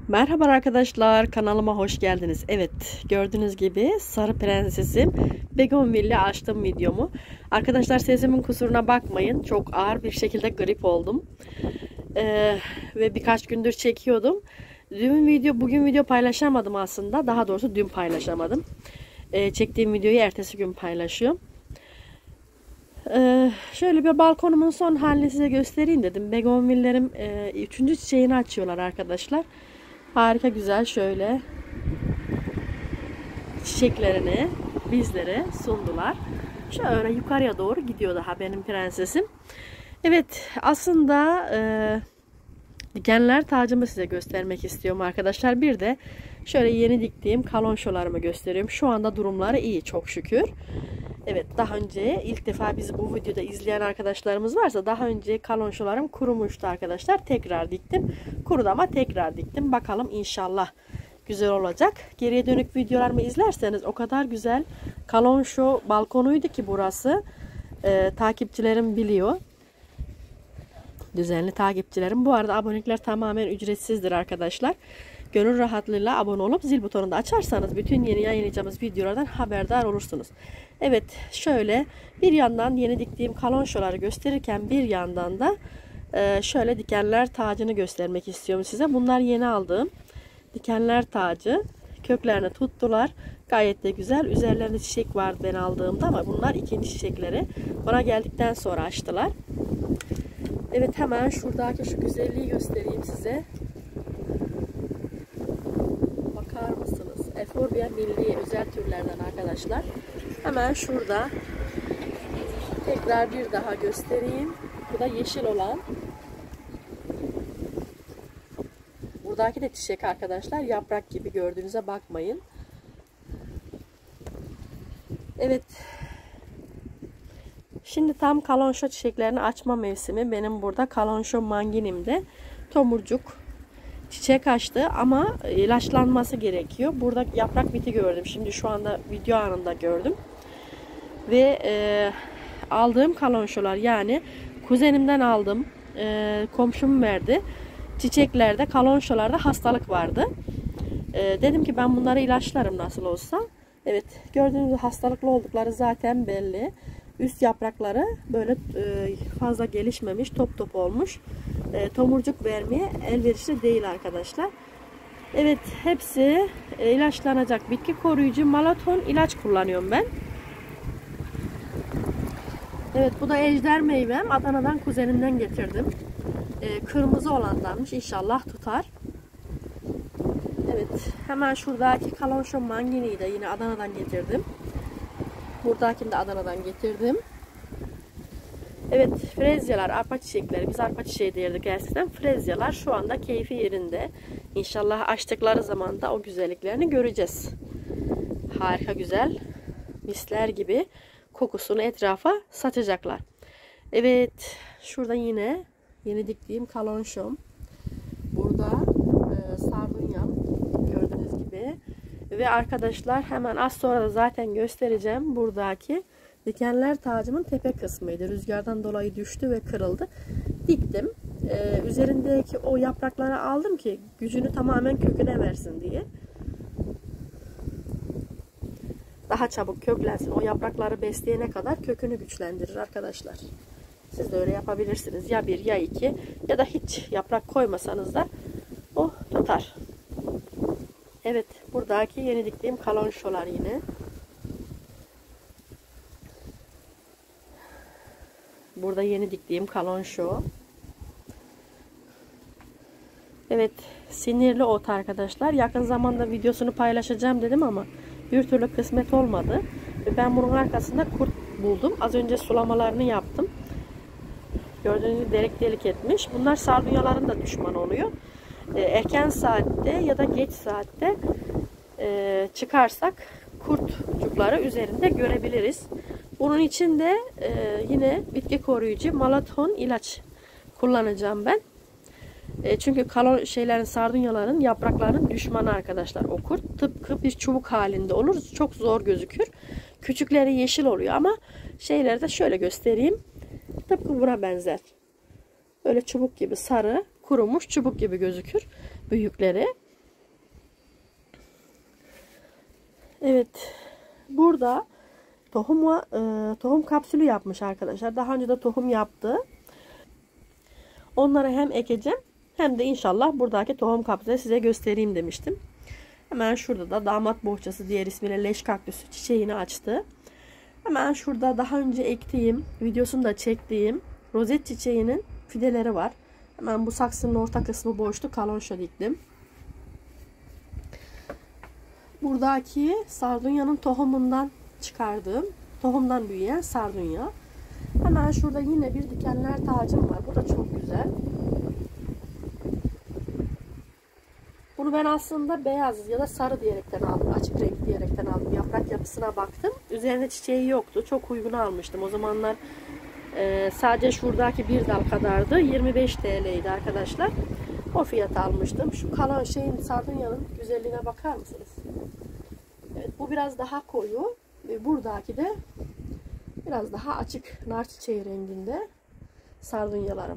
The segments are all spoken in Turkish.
Merhaba arkadaşlar, kanalıma hoş geldiniz. Evet, gördüğünüz gibi sarı prensesim Begonvil'le açtım videomu. Arkadaşlar sesimin kusuruna bakmayın. Çok ağır bir şekilde grip oldum. Ve birkaç gündür çekiyordum. Bugün video paylaşamadım aslında. Daha doğrusu dün paylaşamadım. Çektiğim videoyu ertesi gün paylaşıyorum. Şöyle bir balkonumun son halini size göstereyim dedim. Begonvillerim 3. çiçeğini açıyorlar arkadaşlar. Harika güzel şöyle çiçeklerini bizlere sundular. Şöyle yukarıya doğru gidiyor daha benim prensesim. Evet, aslında dikenler tacımı size göstermek istiyorum arkadaşlar. Bir de şöyle yeni diktiğim kalonşolarımı gösteriyorum. Şu anda durumları iyi çok şükür. Evet, daha önce ilk defa bizi bu videoda izleyen arkadaşlarımız varsa daha önce kalonşolarım kurumuştu arkadaşlar. Tekrar diktim. Kurudu ama tekrar diktim. Bakalım inşallah güzel olacak. Geriye dönük videolarımı izlerseniz o kadar güzel kalonşo balkonuydu ki burası. Takipçilerim biliyor. Düzenli takipçilerim. Bu arada abonelikler tamamen ücretsizdir arkadaşlar. Gönül rahatlığıyla abone olup zil butonunu da açarsanız bütün yeni yayınlayacağımız videolardan haberdar olursunuz. Evet, şöyle bir yandan yeni diktiğim kalonşoları gösterirken bir yandan da şöyle dikenler tacını göstermek istiyorum size. Bunlar yeni aldığım dikenler tacı. Köklerini tuttular. Gayet de güzel. Üzerlerinde çiçek vardı ben aldığımda ama bunlar ikinci çiçekleri. Bana geldikten sonra açtılar. Evet, hemen şuradaki şu güzelliği göstereyim size. Bakar mısınız? Euphorbia milli özel türlerden arkadaşlar. Hemen şurada tekrar bir daha göstereyim. Bu da yeşil olan. Buradaki de çiçek arkadaşlar. Yaprak gibi gördüğünüze bakmayın. Evet. Şimdi tam kalonşo çiçeklerini açma mevsimi. Benim burada kalonşo manginimde tomurcuk çiçek açtı ama ilaçlanması gerekiyor. Burada yaprak biti gördüm. Şimdi şu anda video anında gördüm. Ve aldığım kalonşolar, yani kuzenimden aldım. Komşum verdi. Çiçeklerde, kalonşolarda hastalık vardı. Dedim ki ben bunları ilaçlarım nasıl olsa. Evet, gördüğünüz gibi hastalıklı oldukları zaten belli. Üst yaprakları böyle fazla gelişmemiş, top top olmuş. Tomurcuk vermeye elverişli değil arkadaşlar. Evet, hepsi ilaçlanacak. Bitki koruyucu Malaton ilaç kullanıyorum ben. Evet, bu da ejder meyvem. Adana'dan kuzenimden getirdim. Kırmızı olandanmış. İnşallah tutar. Evet, hemen şuradaki kalonşo manginiyi de yine Adana'dan getirdim. Buradakini de Adana'dan getirdim. Evet, frezyalar, arpa çiçekleri. Biz arpa çiçeği derdik gerçekten. Frezyalar şu anda keyfi yerinde. İnşallah açtıkları zaman da o güzelliklerini göreceğiz. Harika güzel. Misler gibi kokusunu etrafa saçacaklar. Evet, şurada yine yeni diktiğim kalonşom. Burada sardunyam gördüğünüz gibi. Ve arkadaşlar hemen az sonra da zaten göstereceğim. Buradaki dikenler tacımın tepe kısmıydı. Rüzgardan dolayı düştü ve kırıldı. Diktim. Üzerindeki o yaprakları aldım ki gücünü tamamen köküne versin diye. Daha çabuk köklensin. O yaprakları besleyene kadar kökünü güçlendirir arkadaşlar. Siz de öyle yapabilirsiniz. Ya bir ya iki ya da hiç yaprak koymasanız da o tutar. Evet, buradaki yeni diktiğim kalonşolar yine. Burada yeni diktiğim kalonşo. Evet, sinirli ot arkadaşlar. Yakın zamanda videosunu paylaşacağım dedim ama bir türlü kısmet olmadı. Ben bunun arkasında kurt buldum. Az önce sulamalarını yaptım. Gördüğünüz gibi delik delik etmiş. Bunlar sardunyaların da düşmanı oluyor. Erken saatte ya da geç saatte çıkarsak kurtçukları üzerinde görebiliriz. Bunun için de yine bitki koruyucu Malaton ilaç kullanacağım ben. Çünkü sardunyaların yapraklarının düşmanı arkadaşlar o kurt. Tıpkı bir çubuk halinde olur. Çok zor gözükür. Küçükleri yeşil oluyor ama şeyleri de şöyle göstereyim. Tıpkı buna benzer. Böyle çubuk gibi sarı, kurumuş çubuk gibi gözükür büyükleri. Evet. Burada tohum kapsülü yapmış arkadaşlar. Daha önce de tohum yaptı. Onları hem ekeceğim hem de inşallah buradaki tohum kapsülü size göstereyim demiştim. Hemen şurada da damat bohçası diğer ismiyle leş kaktüsü çiçeğini açtı. Hemen şurada daha önce ektiğim, videosunu da çektiğim rozet çiçeğinin fideleri var. Hemen bu saksının orta kısmı boştu. Kalonşa diktim. Buradaki sardunyanın tohumundan çıkardığım, tohumdan büyüyen sardunya. Hemen şurada yine bir dikenler tacım var. Bu da çok güzel. Bunu ben aslında beyaz ya da sarı diyerekten aldım. Açık renk diyerekten aldım. Yaprak yapısına baktım. Üzerinde çiçeği yoktu. Çok uygun almıştım. O zamanlar sadece şuradaki bir dal kadardı. 25 TL'ydi arkadaşlar. O fiyata almıştım. Şu kalan şeyin, sardunyanın güzelliğine bakar mısınız? Evet, bu biraz daha koyu. Ve buradaki de biraz daha açık nar çiçeği renginde sardunyalarım.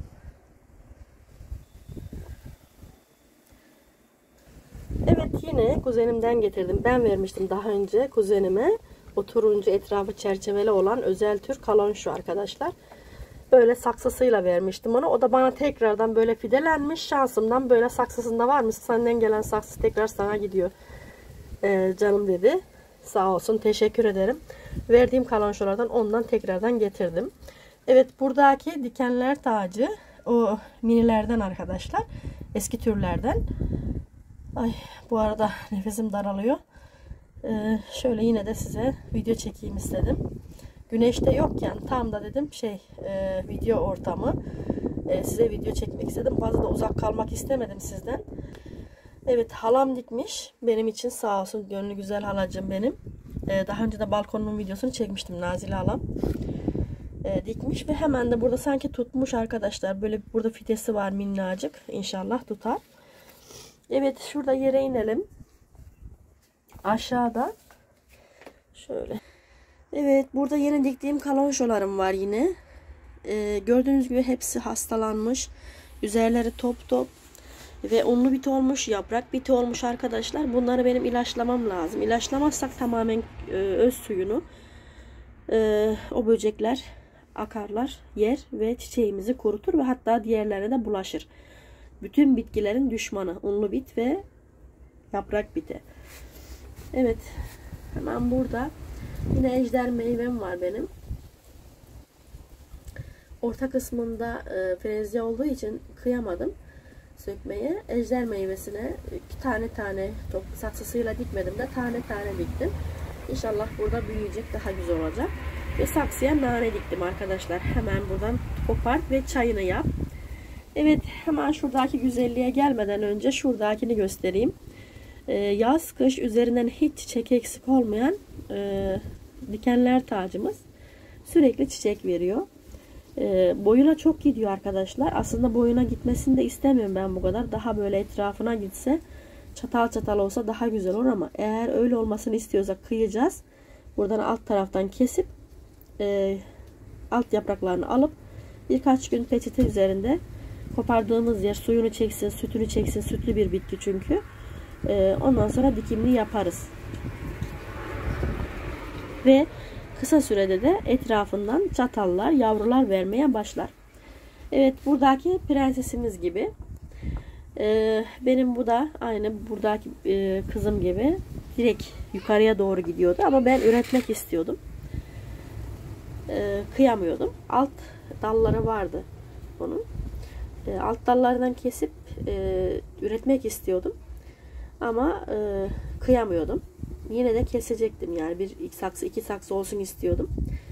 Evet, yine kuzenimden getirdim. Ben vermiştim daha önce kuzenime. O turuncu etrafı çerçeveli olan özel tür kalonşu arkadaşlar. Böyle saksısıyla vermiştim onu. O da bana tekrardan böyle fidelenmiş. Şansımdan böyle saksısında var mı? Senden gelen saksı tekrar sana gidiyor. Canım dedi. Sağ olsun, teşekkür ederim. Verdiğim kalonşolardan ondan tekrardan getirdim. Evet, buradaki dikenler tacı o minilerden arkadaşlar. Eski türlerden. Ay, bu arada nefesim daralıyor. Şöyle yine de size video çekeyim istedim. Güneşte yokken tam da dedim video ortamı. Size video çekmek istedim. Fazla da uzak kalmak istemedim sizden. Evet, halam dikmiş. Benim için sağ olsun, gönlü güzel halacığım benim. Daha önce de balkonumun videosunu çekmiştim, Nazile halam. Dikmiş ve hemen de burada sanki tutmuş arkadaşlar. Böyle burada fidesi var minnacık. İnşallah tutar. Evet, şurada yere inelim. Aşağıda şöyle. Evet, burada yeni diktiğim kalonşolarım var yine. Gördüğünüz gibi hepsi hastalanmış. Üzerleri top top ve unlu bit olmuş, yaprak biti olmuş arkadaşlar. Bunları benim ilaçlamam lazım. İlaçlamazsak tamamen öz suyunu o böcekler akarlar, yer ve çiçeğimizi kurutur ve hatta diğerlerine de bulaşır. Bütün bitkilerin düşmanı unlu bit ve yaprak biti. Evet, hemen burada yine ejder meyvem var benim. Orta kısmında frezya olduğu için kıyamadım sökmeye. Ejder meyvesine tane tane saksısıyla dikmedim de tane tane diktim. İnşallah burada büyüyecek, daha güzel olacak. Ve saksıya nane diktim arkadaşlar. Hemen buradan kopart ve çayını yap. Evet, hemen şuradaki güzelliğe gelmeden önce şuradakini göstereyim. Yaz kış üzerinden hiç çiçek eksik olmayan dikenler tacımız sürekli çiçek veriyor. Boyuna çok gidiyor arkadaşlar. Aslında boyuna gitmesini de istemiyorum ben bu kadar. Daha böyle etrafına gitse, çatal çatal olsa daha güzel olur ama eğer öyle olmasını istiyorsak kıyacağız. Buradan alt taraftan kesip alt yapraklarını alıp birkaç gün peçete üzerinde kopardığımız yer suyunu çeksin, sütünü çeksin. Sütlü bir bitki çünkü. Ondan sonra dikimini yaparız. Ve kısa sürede de etrafından çatallar, yavrular vermeye başlar. Evet, buradaki prensesimiz gibi. Benim bu da aynı buradaki kızım gibi direkt yukarıya doğru gidiyordu. Ama ben üretmek istiyordum. Kıyamıyordum. Alt dalları vardı onun. Alt dallardan kesip üretmek istiyordum. Ama kıyamıyordum. Yine de kesecektim yani. Bir saksı, iki saksı olsun istiyordum.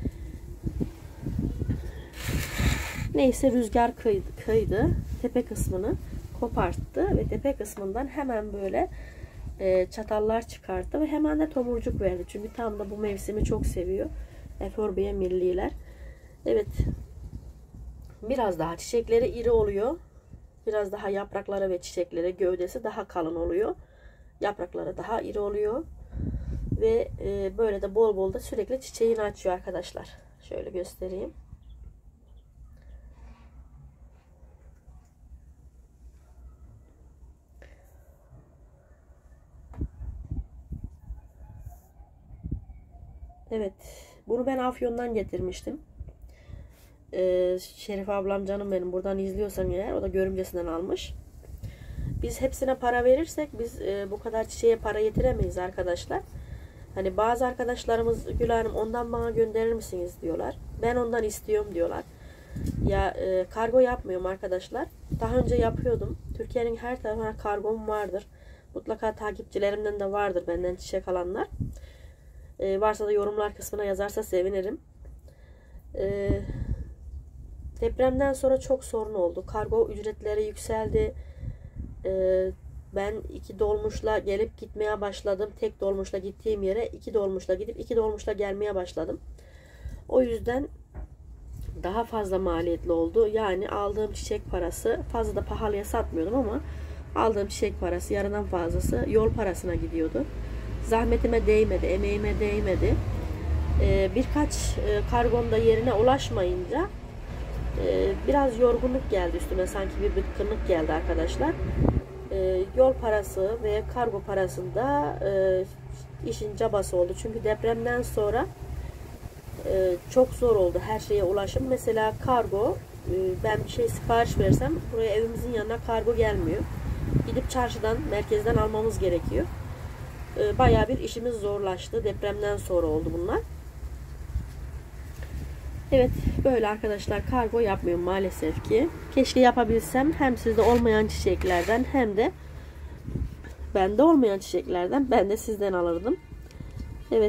Neyse, rüzgar kıydı. Tepe kısmını koparttı ve tepe kısmından hemen böyle çatallar çıkarttı ve hemen de tomurcuk verdi. Çünkü tam da bu mevsimi çok seviyor. Eforbia milliler. Evet. Biraz daha çiçekleri iri oluyor. Biraz daha yaprakları ve çiçekleri, gövdesi daha kalın oluyor. Yaprakları daha iri oluyor. Ve böyle de bol bol da sürekli çiçeğini açıyor arkadaşlar. Şöyle göstereyim. Evet, bunu ben Afyon'dan getirmiştim. Şerif ablam canım benim, buradan izliyorsan eğer, o da görümcesinden almış. Biz hepsine para verirsek biz bu kadar çiçeğe para yetiremeyiz arkadaşlar. Hani bazı arkadaşlarımız Gül Hanım ondan bana gönderir misiniz diyorlar. Ben ondan istiyorum diyorlar. Ya kargo yapmıyorum arkadaşlar. Daha önce yapıyordum. Türkiye'nin her tarafına kargom vardır. Mutlaka takipçilerimden de vardır benden çiçek alanlar. Varsa da yorumlar kısmına yazarsa sevinirim. Depremden sonra çok sorun oldu. Kargo ücretleri yükseldi. Ben 2 dolmuşla gelip gitmeye başladım. Tek dolmuşla gittiğim yere 2 dolmuşla gidip 2 dolmuşla gelmeye başladım. O yüzden daha fazla maliyetli oldu. Yani aldığım çiçek parası, fazla da pahalıya satmıyordum ama aldığım çiçek parası yarıdan fazlası yol parasına gidiyordu. Zahmetime değmedi, emeğime değmedi. Birkaç kargomda yerine ulaşmayınca biraz yorgunluk geldi üstüme, sanki bir bıkkınlık geldi arkadaşlar. Yol parası ve kargo parasında işin cabası oldu. Çünkü depremden sonra çok zor oldu her şeye ulaşım. Mesela kargo, ben bir şey sipariş versem buraya evimizin yanına kargo gelmiyor. Gidip çarşıdan, merkezden almamız gerekiyor. Bayağı bir işimiz zorlaştı. Depremden sonra oldu bunlar. Evet, böyle arkadaşlar, kargo yapmıyorum maalesef ki. Keşke yapabilsem, hem sizde olmayan çiçeklerden hem de bende olmayan çiçeklerden ben de sizden alırdım. Evet.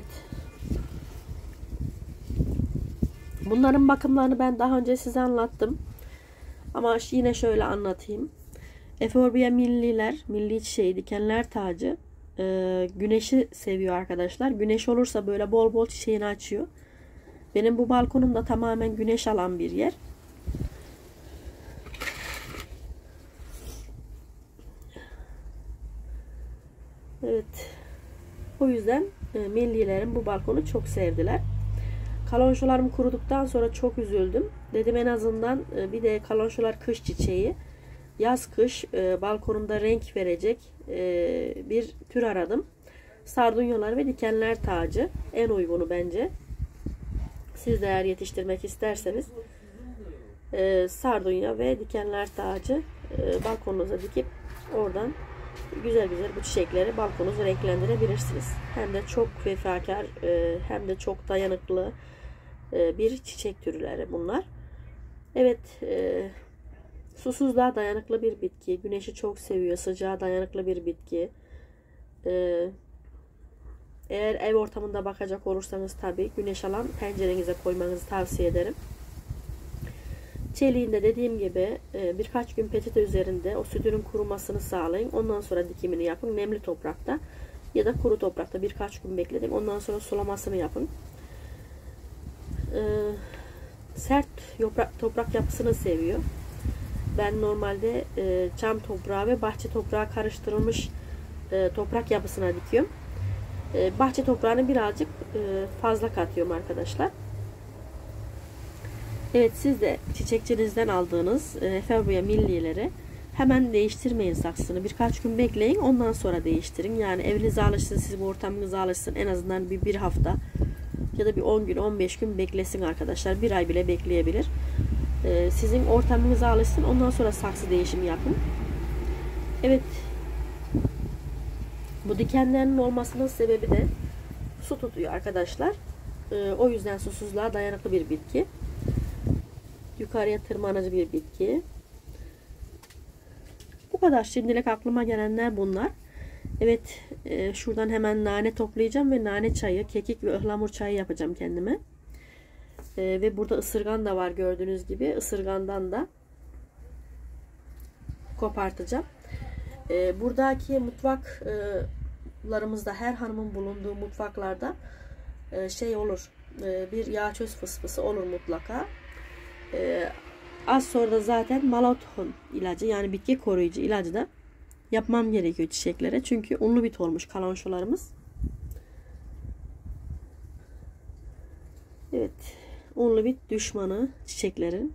Bunların bakımlarını ben daha önce size anlattım. Ama yine şöyle anlatayım. Euphorbia milliler, milli çiçeği, dikenler tacı güneşi seviyor arkadaşlar. Güneş olursa böyle bol bol çiçeğini açıyor. Benim bu balkonum da tamamen güneş alan bir yer. Evet. O yüzden millilerim bu balkonu çok sevdiler. Kalonşolarım kuruduktan sonra çok üzüldüm. Dedim en azından bir de kalonşolar kış çiçeği. Yaz kış balkonumda renk verecek bir tür aradım. Sardunyalar ve dikenler tacı en uygunu bence. Siz de eğer yetiştirmek isterseniz sardunya ve dikenler tacı balkonunuza dikip oradan güzel güzel bu çiçekleri balkonunuzu renklendirebilirsiniz. Hem de çok vefakar hem de çok dayanıklı bir çiçek türleri bunlar. Evet, susuzluğa dayanıklı bir bitki. Güneşi çok seviyor. Sıcağa dayanıklı bir bitki. Eğer ev ortamında bakacak olursanız tabii güneş alan pencerenize koymanızı tavsiye ederim. Çeliğinde dediğim gibi birkaç gün peçete üzerinde o sütünün kurumasını sağlayın. Ondan sonra dikimini yapın. Nemli toprakta ya da kuru toprakta birkaç gün bekletin. Ondan sonra sulamasını yapın. Sert toprak yapısını seviyor. Ben normalde çam toprağı ve bahçe toprağı karıştırılmış toprak yapısına dikiyorum. Bahçe toprağını birazcık fazla katıyorum arkadaşlar. Evet, siz de çiçekçinizden aldığınız Euphorbia millileri hemen değiştirmeyin saksısını. Birkaç gün bekleyin, ondan sonra değiştirin. Yani evinize alışsın, sizin ortamınıza alışsın. En azından bir hafta ya da bir 10 gün 15 gün beklesin arkadaşlar. Bir ay bile bekleyebilir. Sizin ortamınıza alışsın. Ondan sonra saksı değişimi yapın. Evet. Bu dikenlerin olmasının sebebi de su tutuyor arkadaşlar. O yüzden susuzluğa dayanıklı bir bitki. Yukarıya tırmanıcı bir bitki. Bu kadar. Şimdilik aklıma gelenler bunlar. Evet, şuradan hemen nane toplayacağım ve nane çayı, kekik ve ıhlamur çayı yapacağım kendime. Ve burada ısırgan da var gördüğünüz gibi. Isırgandan da kopartacağım. Buradaki mutfaklarımızda, her hanımın bulunduğu mutfaklarda şey olur. Bir yağ çöz fısfısı olur mutlaka. Az sonra da zaten malaton ilacı, yani bitki koruyucu ilacı da yapmam gerekiyor çiçeklere. Çünkü unlu bit olmuş kalonşolarımız. Evet. Unlu bit düşmanı çiçeklerin.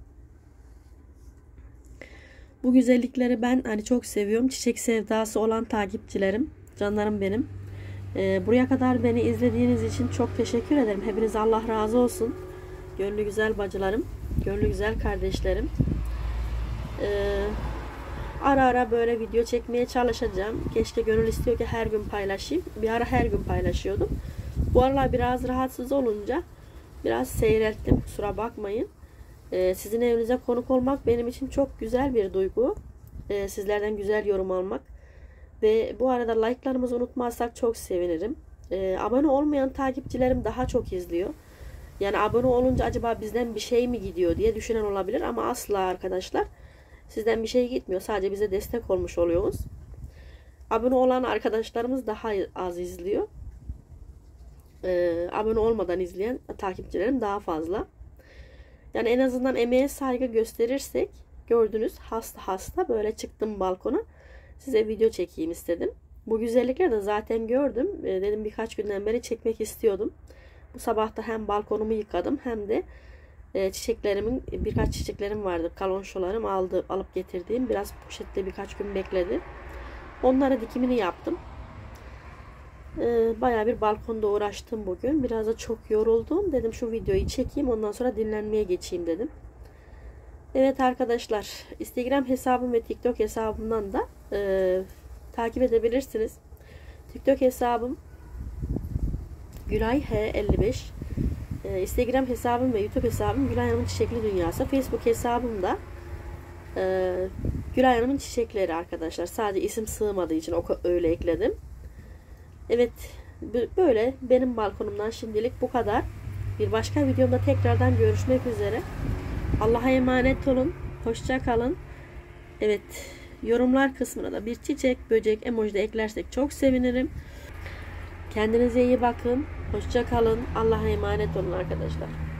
Bu güzellikleri ben hani çok seviyorum. Çiçek sevdası olan takipçilerim, canlarım benim. Buraya kadar beni izlediğiniz için çok teşekkür ederim. Hepinize Allah razı olsun. Gönlü güzel bacılarım, gönlü güzel kardeşlerim. Ara ara böyle video çekmeye çalışacağım. Keşke gönül istiyor ki her gün paylaşayım. Bir ara her gün paylaşıyordum. Bu aralar biraz rahatsız olunca biraz seyrettim. Kusura bakmayın. Sizin evinize konuk olmak benim için çok güzel bir duygu. Sizlerden güzel yorum almak. Ve bu arada like'larımızı unutmazsak çok sevinirim. Abone olmayan takipçilerim daha çok izliyor. Yani abone olunca acaba bizden bir şey mi gidiyor diye düşünen olabilir. Ama asla arkadaşlar. Sizden bir şey gitmiyor. Sadece bize destek olmuş oluyoruz. Abone olan arkadaşlarımız daha az izliyor. Abone olmadan izleyen takipçilerim daha fazla. Yani en azından emeğe saygı gösterirsek, gördünüz hasta böyle çıktım balkona. Size video çekeyim istedim. Bu güzellikleri de zaten gördüm. Dedim birkaç günden beri çekmek istiyordum. Bu sabah da hem balkonumu yıkadım hem de birkaç çiçeklerim vardı. Kalonşolarım alıp getirdiğim. Biraz poşette birkaç gün bekledi. Onlara dikimini yaptım. Bayağı bir balkonda uğraştım bugün. Biraz da çok yoruldum. Dedim şu videoyu çekeyim. Ondan sonra dinlenmeye geçeyim dedim. Evet arkadaşlar. Instagram hesabım ve TikTok hesabımdan da takip edebilirsiniz. TikTok hesabım Gülay H55. Instagram hesabım ve YouTube hesabım Gülay Hanım'ın Çiçekli Dünyası. Facebook hesabım da Gülay Hanım'ın Çiçekleri arkadaşlar. Sadece isim sığmadığı için öyle ekledim. Evet, böyle benim balkonumdan şimdilik bu kadar. Bir başka videomda tekrardan görüşmek üzere. Allah'a emanet olun. Hoşça kalın. Evet, yorumlar kısmına da bir çiçek, böcek emoji de eklersek çok sevinirim. Kendinize iyi bakın. Hoşça kalın. Allah'a emanet olun arkadaşlar.